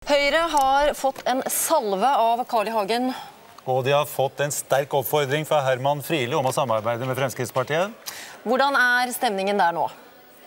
Høyre har fått en salve av Carl I. Hagen. Og de har fått en sterk oppfordring fra Herman Friele om å samarbeide med Fremskrittspartiet. Hvordan er stemningen der nå?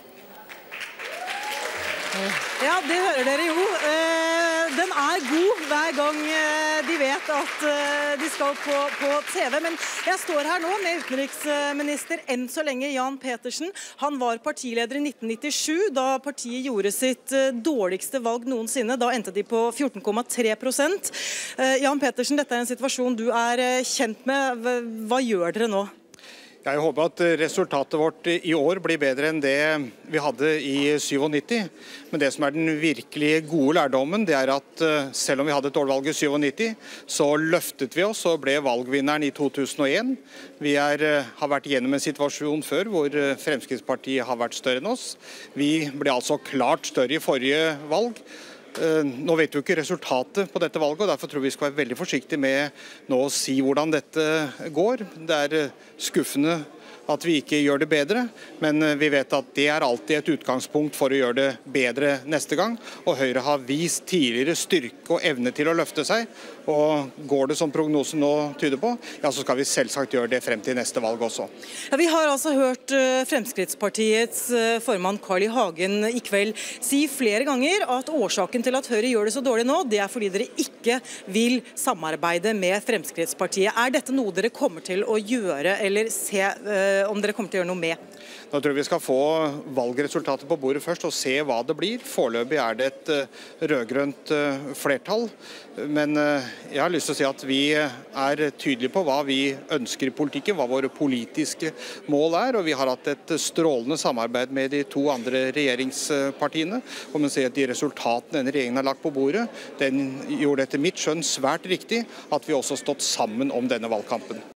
Ja, det hører dere jo. Den er god hver gang de vet at de skal på TV. Men jeg står her nå med utenriksminister enn så lenge Jan Petersen. Han var partileder i 1997, da partiet gjorde sitt dårligste valg noensinne. Da endte de på 14,3%. Jan Petersen, dette er en situasjon du er kjent med. Hva gjør dere nå? Jeg håper at resultatet vårt i år blir bedre enn det vi hadde i 97. Men det som er den virkelig gode lærdommen, det er at selv om vi hadde et dårlig valg i 97, så løftet vi oss og ble valgvinneren i 2001. Vi har vært gjennom en situasjon før hvor Fremskrittspartiet har vært større enn oss. Vi ble altså klart større i forrige valg. Nå vet vi jo ikke resultatet på dette valget, og derfor tror vi skal være veldig forsiktige med nå å si hvordan dette går. Det er skuffende at vi ikke gjør det bedre, men vi vet at det er alltid et utgangspunkt for å gjøre det bedre neste gang. Og Høyre har vist tidligere styrke og evne til å løfte seg, og går det som prognosen nå tyder på, ja, så skal vi selvsagt gjøre det frem til neste valg også. Ja, vi har altså hørt Fremskrittspartiets formann Carl I. Hagen i kveld si flere ganger at årsaken til at Høyre gjør det så dårlig nå, det er fordi dere ikke vil samarbeide med Fremskrittspartiet. Er dette noe dere kommer til å gjøre, eller se om dere kommer til å gjøre noe med? Nå tror jeg vi skal få valgresultatet på bordet først og se hva det blir. Foreløpig er det et rødgrønt flertall, men jeg har lyst til å si at vi er tydelige på hva vi ønsker i politikken, hva våre politiske mål er, og vi har hatt et strålende samarbeid med de to andre regjeringspartiene. Og man ser at de resultatene denne regjeringen har lagt på bordet, den gjorde etter mitt skjønn svært riktig at vi også har stått sammen om denne valgkampen.